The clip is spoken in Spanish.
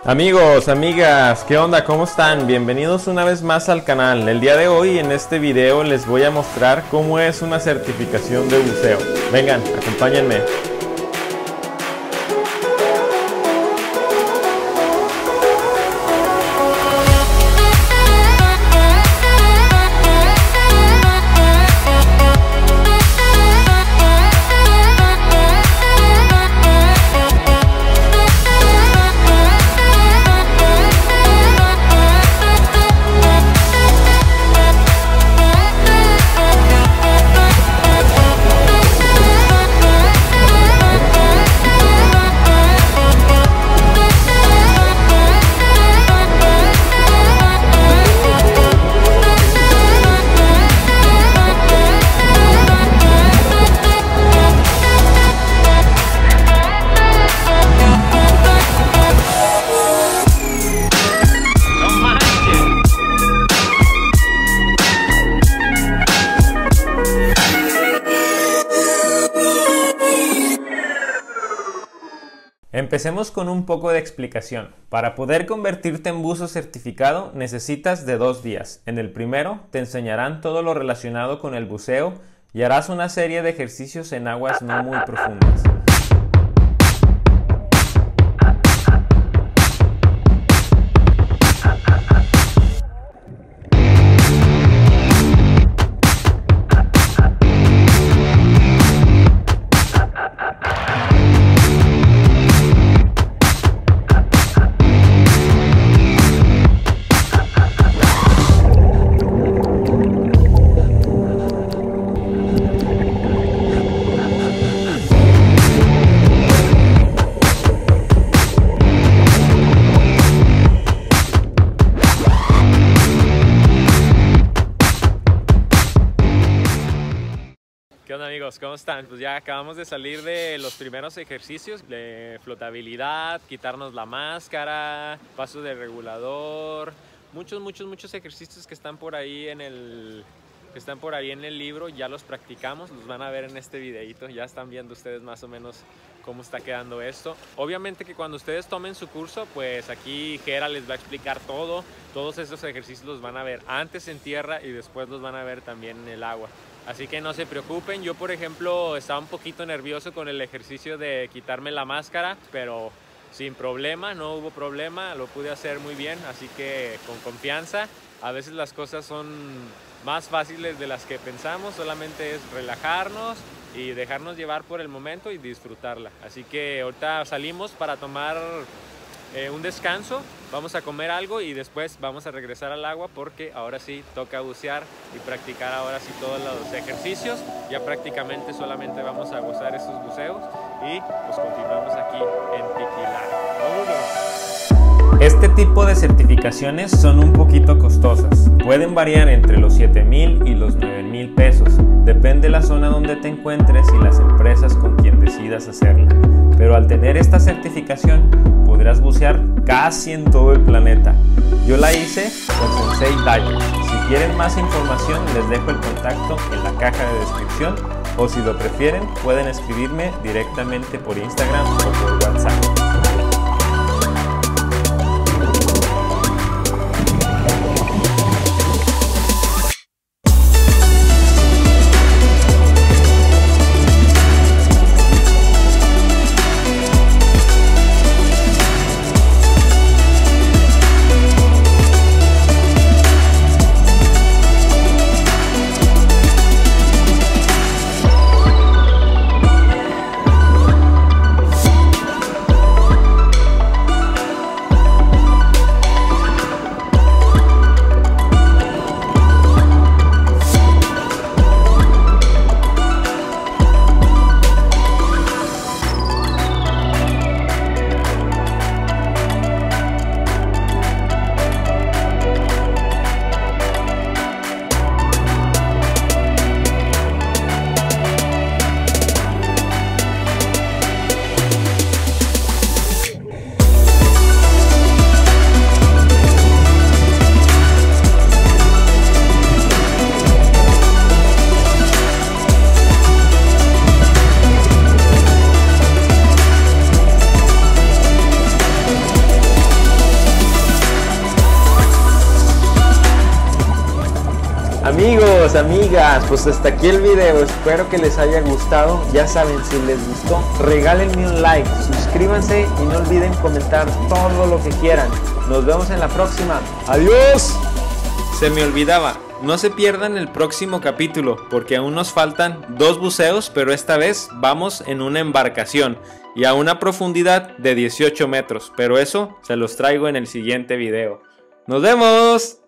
Amigos, amigas, ¿qué onda? ¿Cómo están? Bienvenidos una vez más al canal. El día de hoy en este video les voy a mostrar cómo es una certificación de buceo. Vengan, acompáñenme. Empecemos con un poco de explicación. Para poder convertirte en buzo certificado necesitas de 2 días. En el primero te enseñarán todo lo relacionado con el buceo y harás una serie de ejercicios en aguas no muy profundas. ¿Qué onda, amigos? ¿Cómo están? Pues ya acabamos de salir de los primeros ejercicios de flotabilidad, quitarnos la máscara, paso de regulador, muchos ejercicios que están por ahí en el libro. Ya los practicamos, los van a ver en este videito. Ya están viendo ustedes más o menos cómo está quedando esto. Obviamente que cuando ustedes tomen su curso, pues aquí Jera les va a explicar todo. Todos esos ejercicios los van a ver antes en tierra y después los van a ver también en el agua. Así que no se preocupen. Yo, por ejemplo, estaba un poquito nervioso con el ejercicio de quitarme la máscara, pero sin problema, no hubo problema, lo pude hacer muy bien, así que con confianza. A veces las cosas son más fáciles de las que pensamos, solamente es relajarnos y dejarnos llevar por el momento y disfrutarla. Así que ahorita salimos para tomar un descanso, vamos a comer algo y después vamos a regresar al agua porque ahora sí toca bucear y practicar ahora sí todos los ejercicios. Ya prácticamente solamente vamos a gozar esos buceos y pues continuamos aquí en Tiquilar. ¡Vámonos! Este tipo de certificaciones son un poquito costosas. Pueden variar entre los 7,000 y los 9,000 pesos. Depende de la zona donde te encuentres y las empresas con quien decidas hacerla. Pero al tener esta certificación podrás bucear casi en todo el planeta. Yo la hice con Sensei Dive. Si quieren más información les dejo el contacto en la caja de descripción o si lo prefieren pueden escribirme directamente por Instagram o por WhatsApp. Amigos, amigas, pues hasta aquí el video, espero que les haya gustado. Ya saben, si les gustó, regálenme un like, suscríbanse y no olviden comentar todo lo que quieran. Nos vemos en la próxima. ¡Adiós! Se me olvidaba, no se pierdan el próximo capítulo, porque aún nos faltan 2 buceos, pero esta vez vamos en una embarcación y a una profundidad de 18 metros, pero eso se los traigo en el siguiente video. ¡Nos vemos!